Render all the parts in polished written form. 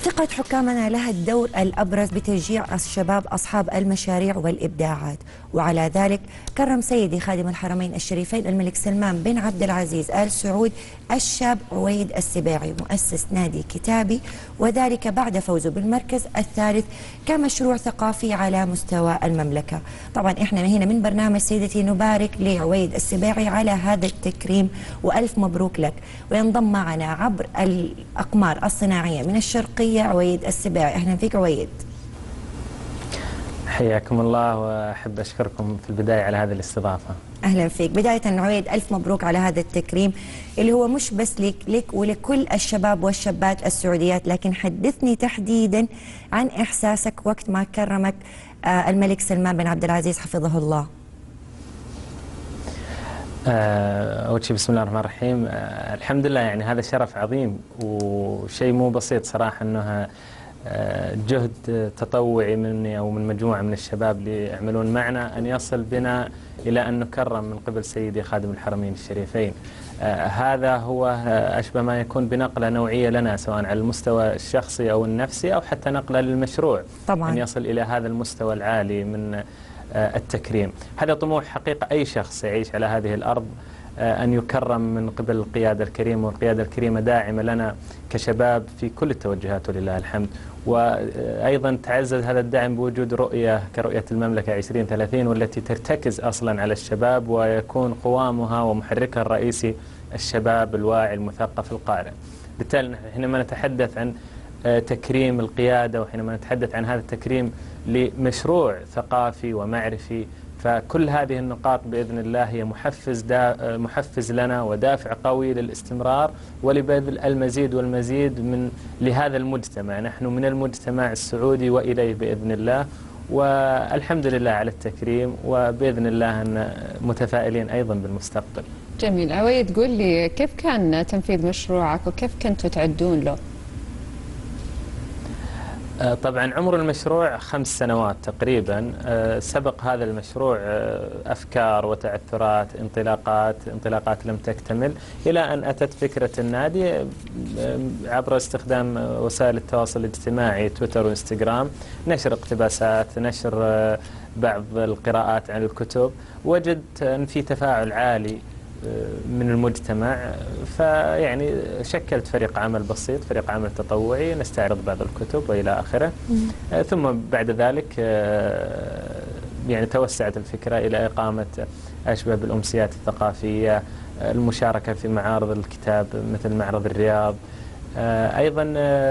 ثقة حكامنا لها الدور الأبرز بتشجيع الشباب أصحاب المشاريع والإبداعات، وعلى ذلك كرم سيدي خادم الحرمين الشريفين الملك سلمان بن عبد العزيز آل سعود الشاب عويد السباعي مؤسس نادي كتابي، وذلك بعد فوزه بالمركز الثالث كمشروع ثقافي على مستوى المملكة. طبعا احنا هنا من برنامج سيدتي نبارك لعويد السباعي على هذا التكريم وألف مبروك لك. وينضم معنا عبر الأقمار الصناعية من الشرقية عويد السباعي. أهلا فيك عويد. حياكم الله، وأحب أشكركم في البداية على هذه الاستضافة. أهلا فيك. بداية عويد ألف مبروك على هذا التكريم اللي هو مش بس لك ولكل الشباب والشابات السعوديات، لكن حدثني تحديدا عن إحساسك وقت ما كرمك الملك سلمان بن عبد العزيز حفظه الله. أول شيء بسم الله الرحمن الرحيم. الحمد لله، يعني هذا شرف عظيم وشيء مو بسيط صراحة، أنه جهد تطوعي مني أو من مجموعة من الشباب اللي يعملون معنا أن يصل بنا إلى أن نكرم من قبل سيدي خادم الحرمين الشريفين. هذا هو أشبه ما يكون بنقلة نوعية لنا، سواء على المستوى الشخصي أو النفسي أو حتى نقلة للمشروع طبعا. أن يصل إلى هذا المستوى العالي من التكريم. هذا طموح حقيقة أي شخص يعيش على هذه الأرض، أن يكرم من قبل القيادة الكريمة، والقيادة الكريمة داعمة لنا كشباب في كل التوجهات ولله الحمد. وأيضا تعزز هذا الدعم بوجود رؤية كرؤية المملكة 2030، والتي ترتكز أصلا على الشباب ويكون قوامها ومحركها الرئيسي الشباب الواعي المثقف القارئ. بالتالي حينما نتحدث عن تكريم القيادة، وحينما نتحدث عن هذا التكريم لمشروع ثقافي ومعرفي، فكل هذه النقاط بإذن الله هي محفز لنا ودافع قوي للاستمرار ولبذل المزيد والمزيد لهذا المجتمع. نحن من المجتمع السعودي وإليه بإذن الله، والحمد لله على التكريم، وبإذن الله أن متفائلين أيضا بالمستقبل. جميل. عويد، قول لي كيف كان تنفيذ مشروعك وكيف كنتوا تعدون له؟ طبعا عمر المشروع 5 سنوات تقريبا. سبق هذا المشروع أفكار وتعثرات، انطلاقات لم تكتمل، إلى أن أتت فكرة النادي عبر استخدام وسائل التواصل الاجتماعي تويتر وإنستغرام، نشر اقتباسات، نشر بعض القراءات عن الكتب. وجدت أن في تفاعل عالي من المجتمع، فيعني شكلت فريق عمل بسيط، فريق عمل تطوعي، نستعرض بعض الكتب وإلى آخره. ثم بعد ذلك يعني توسعت الفكرة إلى إقامة أشبه بالأمسيات الثقافية، المشاركة في معارض الكتاب مثل معرض الرياض، أيضا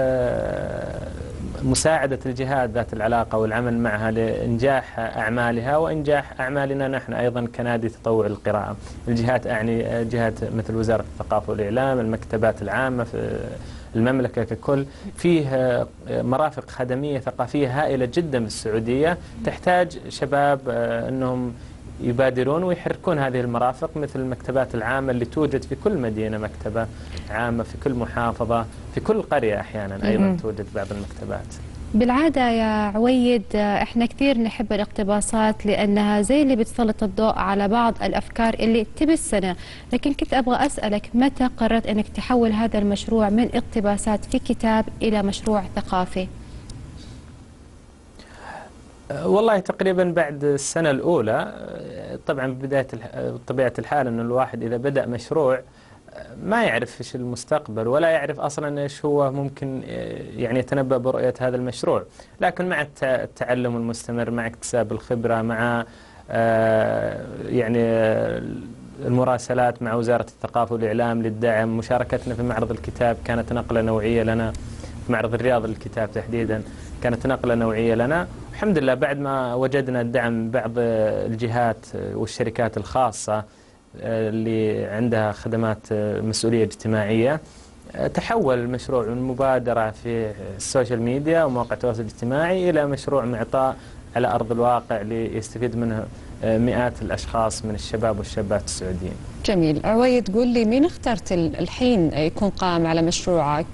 مساعدة الجهات ذات العلاقة والعمل معها لإنجاح أعمالها وإنجاح أعمالنا نحن أيضا كنادي تطوع القراءة. الجهات أعني جهات مثل وزارة الثقافة والإعلام، المكتبات العامة في المملكة ككل. فيه مرافق خدمية ثقافية هائلة جدا بالسعودية، تحتاج شباب أنهم يبادرون ويحركون هذه المرافق، مثل المكتبات العامة اللي توجد في كل مدينة، مكتبة عامة في كل محافظة، في كل قرية أحيانا أيضا توجد بعض المكتبات. بالعادة يا عويد احنا كثير نحب الاقتباسات لأنها زي اللي بتسلط الضوء على بعض الأفكار اللي تمسنا، لكن كنت أبغى أسألك متى قررت أنك تحول هذا المشروع من اقتباسات في كتاب إلى مشروع ثقافي؟ والله تقريبا بعد السنة الأولى. طبعا ببداية طبيعة الحال أن الواحد إذا بدأ مشروع ما يعرف إيش المستقبل، ولا يعرف أصلا إيش هو ممكن يعني يتنبأ برؤية هذا المشروع. لكن مع التعلم المستمر، مع اكتساب الخبرة، مع يعني المراسلات مع وزارة الثقافة والإعلام للدعم، مشاركتنا في معرض الكتاب كانت نقلة نوعية لنا، في معرض الرياض للكتاب تحديدا كانت نقلة نوعية لنا. الحمد لله بعد ما وجدنا الدعم بعض الجهات والشركات الخاصة اللي عندها خدمات مسؤولية اجتماعية، تحول المشروع من مبادرة في السوشيال ميديا ومواقع التواصل الاجتماعي إلى مشروع معطاء على أرض الواقع ليستفيد منه مئات الأشخاص من الشباب والشابات السعوديين. جميل. عويد، قول لي مين اخترت الحين يكون قائم على مشروعك؟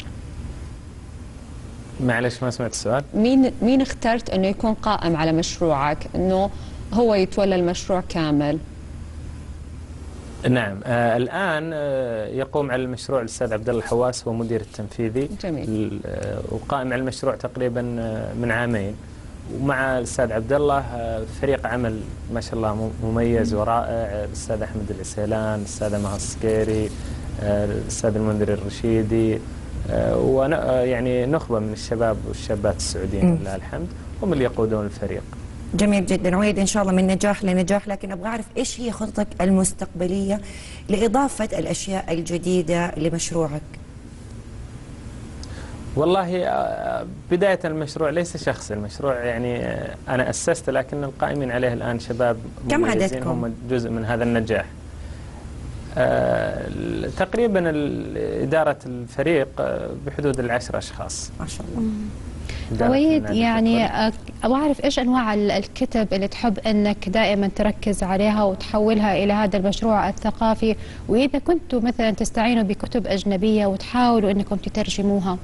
معلش ما سمعت السؤال. مين اخترت انه يكون قائم على مشروعك، انه هو يتولى المشروع كامل؟ نعم. الآن يقوم على المشروع الأستاذ عبد الله الحواس، هو مدير التنفيذي. جميل. وقائم على المشروع تقريبا من عامين، ومع الأستاذ عبد الله فريق عمل ما شاء الله مميز ورائع. الأستاذ أحمد العسيلان، الأستاذة مها السكيري، الأستاذ المنذر الرشيدي، ويعني نخبة من الشباب والشابات السعوديين لله الحمد، هم اللي يقودون الفريق. جميل جدا. عويد، ان شاء الله من نجاح لنجاح، لكن ابغى اعرف ايش هي خطتك المستقبليه لاضافه الاشياء الجديده لمشروعك؟ والله بداية المشروع ليس شخصي، المشروع يعني أنا أسست، لكن القائمين عليه الآن شباب كم مميزين عددكم؟ هم جزء من هذا النجاح. تقريبا إدارة الفريق بحدود 10 أشخاص. ما شاء الله. عويد، يعني أبغى أعرف إيش أنواع الكتب اللي تحب أنك دائما تركز عليها وتحولها إلى هذا المشروع الثقافي، وإذا كنتوا مثلا تستعينوا بكتب أجنبية وتحاولوا أنكم تترجموها.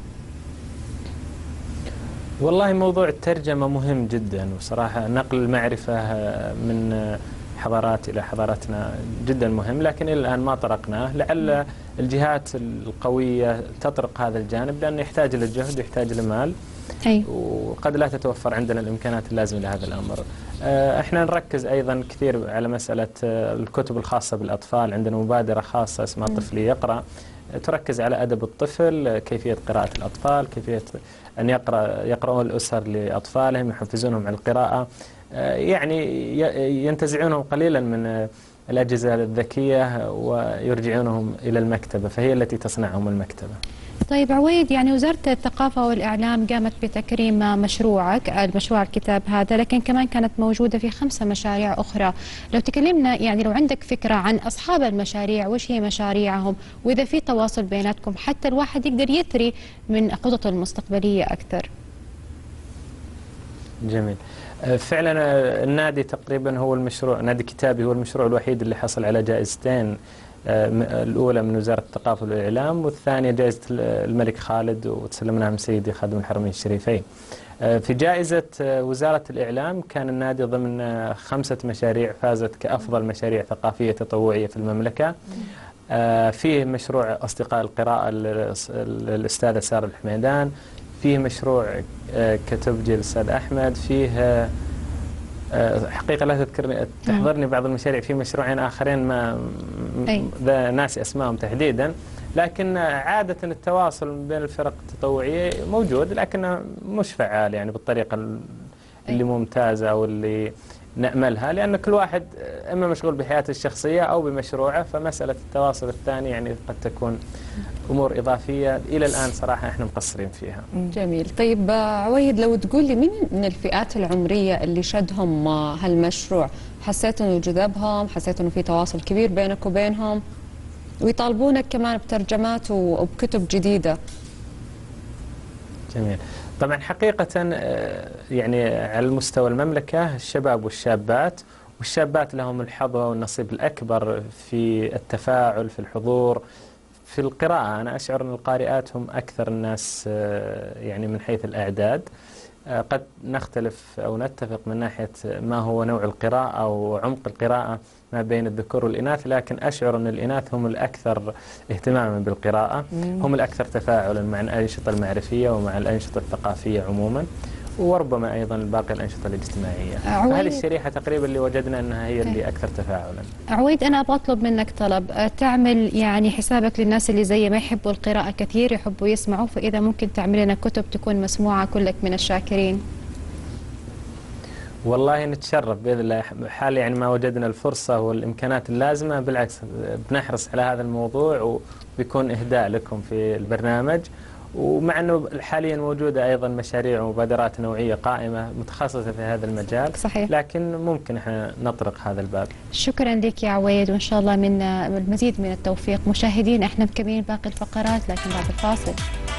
والله موضوع الترجمة مهم جدا، وصراحة نقل المعرفة من حضارات إلى حضارتنا جدا مهم، لكن إلى الآن ما طرقناه. لعل الجهات القوية تطرق هذا الجانب، لأنه يحتاج إلى جهد ويحتاج إلى مال، وقد لا تتوفر عندنا الإمكانات اللازمة لهذا الأمر. احنا نركز أيضا كثير على مسألة الكتب الخاصة بالأطفال. عندنا مبادرة خاصة اسمها طفلي يقرأ، تركز على أدب الطفل، كيفية قراءة الأطفال، كيفية أن يقرؤون الأسر لأطفالهم، يحفزونهم على القراءة، يعني ينتزعونهم قليلا من الأجهزة الذكية ويرجعونهم إلى المكتبة، فهي التي تصنعهم المكتبة. طيب عويد، يعني وزارة الثقافة والإعلام قامت بتكريم مشروعك، المشروع الكتاب هذا، لكن كمان كانت موجودة في 5 مشاريع أخرى. لو تكلمنا، يعني لو عندك فكرة عن أصحاب المشاريع، وش هي مشاريعهم، وإذا في تواصل بيناتكم حتى الواحد يقدر يثري من خططه المستقبلية أكثر. جميل. فعلا النادي تقريبا هو المشروع، نادي كتابي هو المشروع الوحيد اللي حصل على جائزتين، الأولى من وزارة الثقافة والإعلام، والثانية جائزة الملك خالد وتسلمناها من سيدي خادم الحرمين الشريفين. في جائزة وزارة الإعلام كان النادي ضمن 5 مشاريع فازت كأفضل مشاريع ثقافية تطوعية في المملكة. فيه مشروع أصدقاء القراءة للأستاذة سارة الحميدان، فيه مشروع كتبجي للأستاذ أحمد، فيه حقيقة لا تحضرني بعض المشاريع، في مشروعين آخرين ما ناسي أسمائهم تحديدا، لكن عادة التواصل بين الفرق التطوعية موجود، لكنه مش فعال يعني بالطريقة اللي ممتازة أو اللي نأملها، لأن كل واحد إما مشغول بحياته الشخصية أو بمشروعه، فمسألة التواصل الثاني يعني قد تكون أمور إضافية إلى الآن صراحة إحنا مقصرين فيها. جميل. طيب عويد، لو تقول لي من الفئات العمرية اللي شدهم هالمشروع، حسيت إنه جذبهم، حسيت إنه في تواصل كبير بينك وبينهم، ويطالبونك كمان بترجمات وبكتب جديدة؟ جميل. طبعا حقيقة يعني على مستوى المملكة الشباب والشابات، والشابات لهم الحظ والنصيب الأكبر في التفاعل، في الحضور، في القراءة. أنا أشعر أن القارئات هم أكثر الناس يعني من حيث الأعداد. قد نختلف أو نتفق من ناحية ما هو نوع القراءة أو عمق القراءة ما بين الذكور والإناث، لكن أشعر أن الإناث هم الأكثر اهتماما بالقراءة، هم الأكثر تفاعلا مع الأنشطة المعرفية ومع الأنشطة الثقافية عموما، وربما أيضا باقي الأنشطة الاجتماعية. فهذه الشريحة تقريبا اللي وجدنا أنها هي اللي أكثر تفاعلا. عويد، أنا أبغى أطلب منك طلب، تعمل يعني حسابك للناس اللي زي ما يحبوا القراءة كثير، يحبوا يسمعوا، فإذا ممكن تعمل لنا كتب تكون مسموعة، كلك من الشاكرين. والله نتشرف بإذن الله، حال يعني ما وجدنا الفرصة والإمكانات اللازمة، بالعكس بنحرص على هذا الموضوع وبيكون إهداء لكم في البرنامج. ومع أنه حاليا موجودة أيضا مشاريع ومبادرات نوعية قائمة متخصصة في هذا المجال، صحيح، لكن ممكن احنا نطرق هذا الباب. شكرا لك يا عويد، وإن شاء الله من المزيد من التوفيق. مشاهدين، احنا مكملين باقي الفقرات لكن بعد الفاصل.